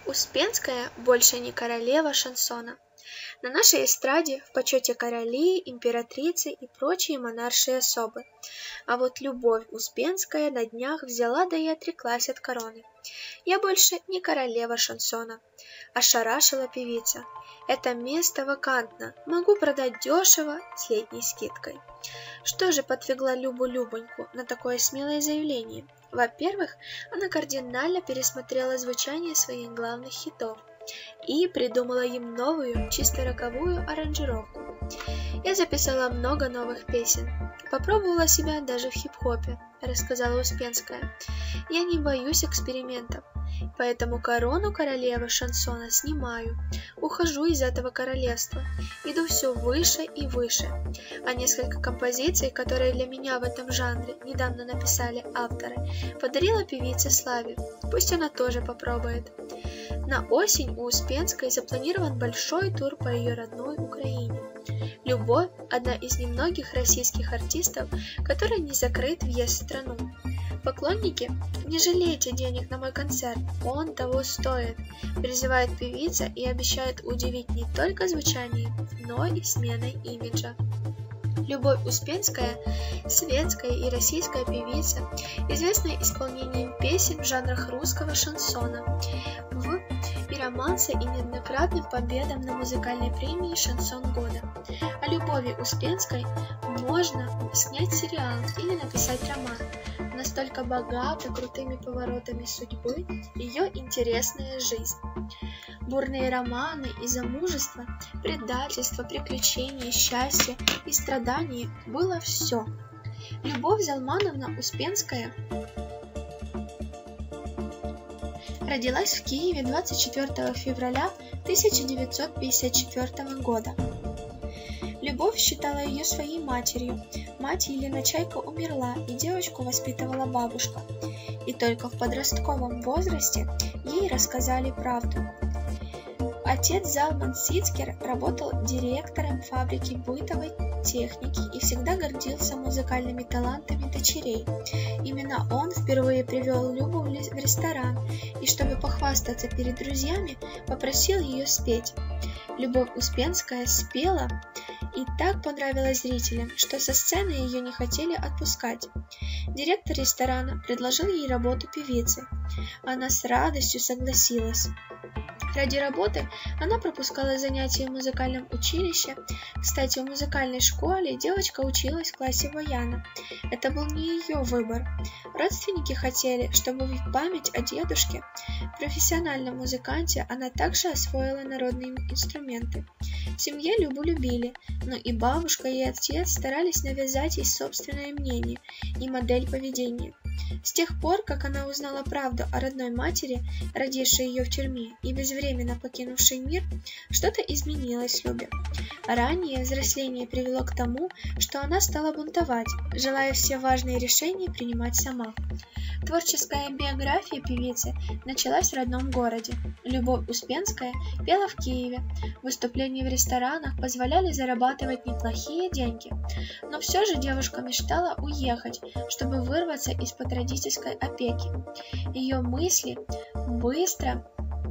Успенская больше не королева шансона. На нашей эстраде в почете короли, императрицы и прочие монаршие особы. А вот Любовь Успенская на днях взяла да и отреклась от короны. Я больше не королева шансона, ошарашила певица. Это место вакантно, могу продать дешево с летней скидкой. Что же подвигло Любу-Любоньку на такое смелое заявление? Во-первых, она кардинально пересмотрела звучание своих главных хитов и придумала им новую, чисто роковую аранжировку. Я записала много новых песен, попробовала себя даже в хип-хопе, рассказала Успенская. Я не боюсь экспериментов, поэтому корону королевы шансона снимаю, ухожу из этого королевства, иду все выше и выше. А несколько композиций, которые для меня в этом жанре недавно написали авторы, подарила певице Славе, пусть она тоже попробует. На осень у Успенской запланирован большой тур по ее родной Украине. Любовь – одна из немногих российских артистов, которой не закрыт въезд в страну. Поклонники, не жалейте денег на мой концерт, он того стоит, призывает певица и обещает удивить не только звучанием, но и сменой имиджа. Любовь Успенская – светская и российская певица, известная исполнением песен в жанрах русского шансона, и романса и неоднократным победам на музыкальной премии «Шансон года». О Любови Успенской можно снять сериал или написать роман. Настолько богата крутыми поворотами судьбы ее интересная жизнь. Бурные романы и замужество, предательство, приключения, счастье и страдания – было все. Любовь Залмановна Успенская родилась в Киеве 24 февраля 1954 года. Любовь считала ее своей матерью. Мать Елена Чайка умерла, и девочку воспитывала бабушка. И только в подростковом возрасте ей рассказали правду. Отец Залман Сицкер работал директором фабрики бытовой техники и всегда гордился музыкальными талантами дочерей. Именно он впервые привел Любу в ресторан и, чтобы похвастаться перед друзьями, попросил ее спеть. Любовь Успенская спела и так понравилась зрителям, что со сцены ее не хотели отпускать. Директор ресторана предложил ей работу певицы. Она с радостью согласилась. Ради работы она пропускала занятия в музыкальном училище. Кстати, в музыкальной школе девочка училась в классе баяна. Это был не ее выбор. Родственники хотели, чтобы в память о дедушке, профессиональном музыканте, она также освоила народные инструменты. В семье Любу любили, но и бабушка, и отец старались навязать ей собственное мнение и модель поведения. С тех пор, как она узнала правду о родной матери, родившей ее в тюрьме и безвременно покинувшей мир, что-то изменилось в Любе. Раннее взросление привело к тому, что она стала бунтовать, желая все важные решения принимать сама. Творческая биография певицы началась в родном городе. Любовь Успенская пела в Киеве. Выступления в ресторанах позволяли зарабатывать неплохие деньги. Но все же девушка мечтала уехать, чтобы вырваться из-под родительской опеки. Ее мысли быстро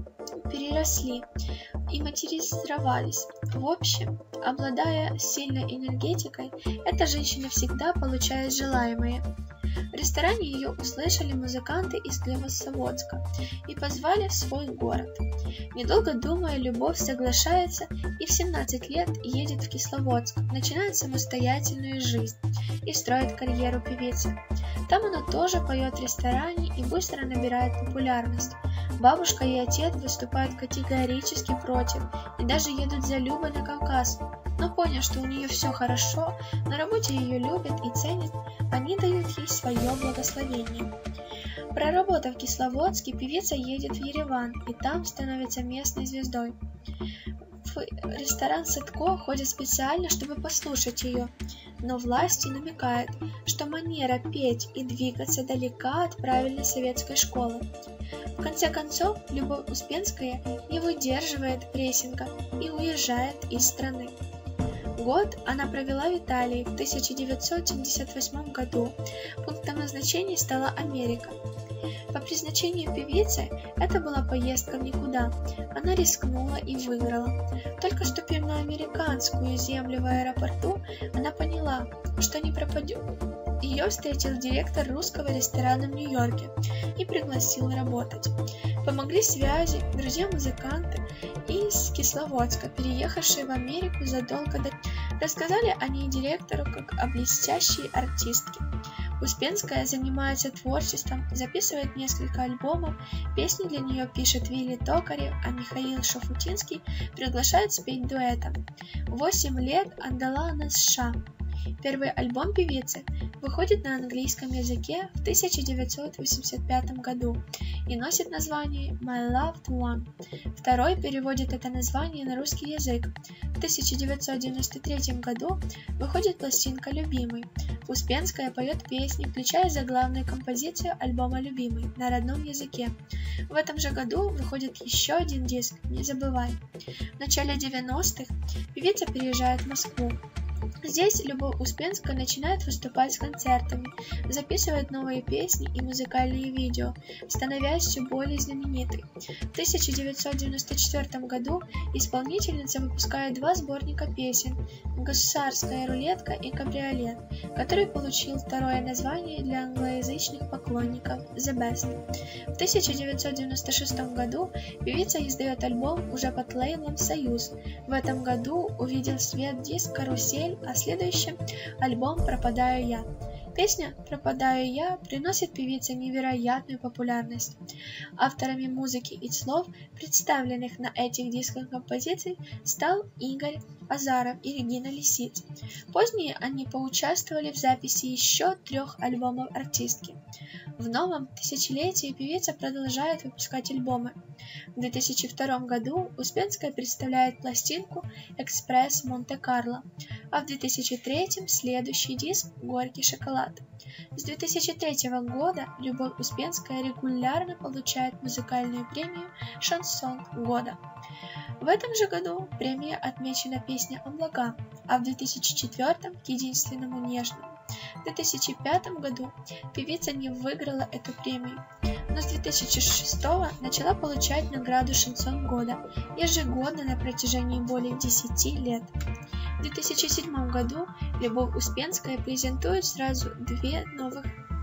переросли и материализовались. В общем, обладая сильной энергетикой, эта женщина всегда получает желаемое. В ресторане ее услышали музыканты из Кисловодска и позвали в свой город. Недолго думая, Любовь соглашается и в 17 лет едет в Кисловодск, начинает самостоятельную жизнь и строит карьеру певицы. Там она тоже поет в ресторане и быстро набирает популярность. Бабушка и отец выступают категорически против и даже едут за Любой на Кавказ. Но поняв, что у нее все хорошо, на работе ее любят и ценят, они дают ей свое благословение. Проработав в Кисловодске, певица едет в Ереван и там становится местной звездой. В ресторан Садко ходят специально, чтобы послушать ее, но власти намекают, что манера петь и двигаться далека от правильной советской школы. В конце концов, Любовь Успенская не выдерживает прессинга и уезжает из страны. Год она провела в Италии. В 1978 году пунктом назначения стала Америка. По призначению певицы это была поездка в никуда. Она рискнула и выиграла. Только ступив на американскую землю в аэропорту, она поняла, что не пропадет. Ее встретил директор русского ресторана в Нью-Йорке и пригласил работать. Помогли связи, друзья-музыканты из Кисловодска, переехавшие в Америку задолго до... Рассказали о ней директору как о блестящей артистке. Успенская занимается творчеством, записывает несколько альбомов, песни для нее пишет Вилли Токарев, а Михаил Шафутинский приглашает спеть дуэтом. 8 лет отдала она США. Первый альбом певицы выходит на английском языке в 1985 году и носит название My Loved One. Второй переводит это название на русский язык. В 1993 году выходит пластинка «Любимый». Успенская поет песни, включая заглавную композицию альбома «Любимый» на родном языке. В этом же году выходит еще один диск «Не забывай». В начале 90-х певица переезжает в Москву. Здесь Любовь Успенская начинает выступать с концертами, записывает новые песни и музыкальные видео, становясь все более знаменитой. В 1994 году исполнительница выпускает 2 сборника песен «Гусарская рулетка» и «Кабриолет», который получил второе название для англоязычных поклонников «The Best». В 1996 году певица издает альбом уже под лейблом «Союз». В этом году увидел свет диск «Карусель», а следующем альбом «Пропадаю я». Песня «Пропадаю я» приносит певице невероятную популярность. Авторами музыки и слов, представленных на этих дисках композиций, стал Игорь Азаров и Регина Лисиц. Позднее они поучаствовали в записи еще 3 альбомов артистки. В новом тысячелетии певица продолжает выпускать альбомы. В 2002 году Успенская представляет пластинку «Экспресс Монте-Карло», а в 2003 следующий диск «Горький шоколад». С 2003 года Любовь Успенская регулярно получает музыкальную премию «Шансон года». В этом же году премия отмечена песня «Облака», а в 2004 к единственному нежному. В 2005 году певица не выиграла эту премию, но с 2006 начала получать награду «Шансон года» ежегодно на протяжении более 10 лет. В 2007 году Любовь Успенская презентует сразу 2 новых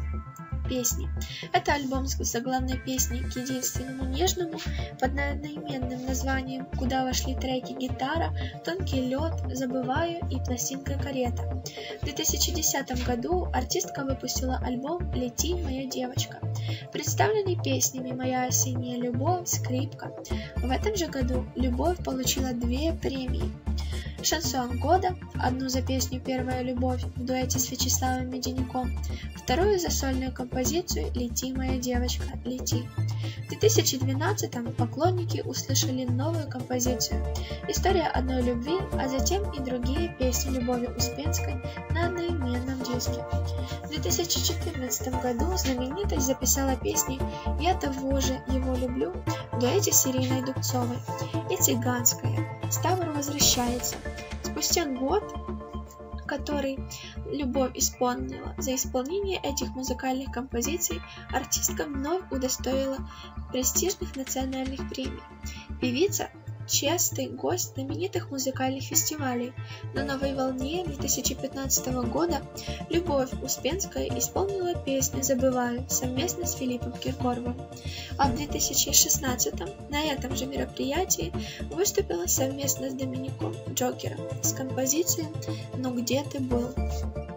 песни. Это альбом с заглавной песней «К единственному нежному» под одноименным названием, куда вошли треки «Гитара», «Тонкий лед», «Забываю» и пластинка «Карета». В 2010 году артистка выпустила альбом «Лети, моя девочка», представленный песнями «Моя осенняя любовь», «Скрипка». В этом же году Любовь получила 2 премии. «Шансон года», одну за песню «Первая любовь» в дуэте с Вячеславом Меденюком, вторую за сольную композицию «Лети, моя девочка, лети». В 2012-м поклонники услышали новую композицию «История одной любви», а затем и другие песни Любови Успенской на одноименном диске. В 2014 году знаменитость записала песни «Я того же его люблю» в дуэте с Ириной Дубцовой и «Цыганская». Ставр возвращается. Спустя год, который Любовь исполнила, за исполнение этих музыкальных композиций артистка вновь удостоила престижных национальных премий. Певица – частый гость знаменитых музыкальных фестивалей. На «Новой волне» 2015 года Любовь Успенская исполнила песню «Забываю» совместно с Филиппом Киркоровым, а в 2016 на этом же мероприятии выступила совместно с Домиником Джокером с композицией «Ну где ты был?».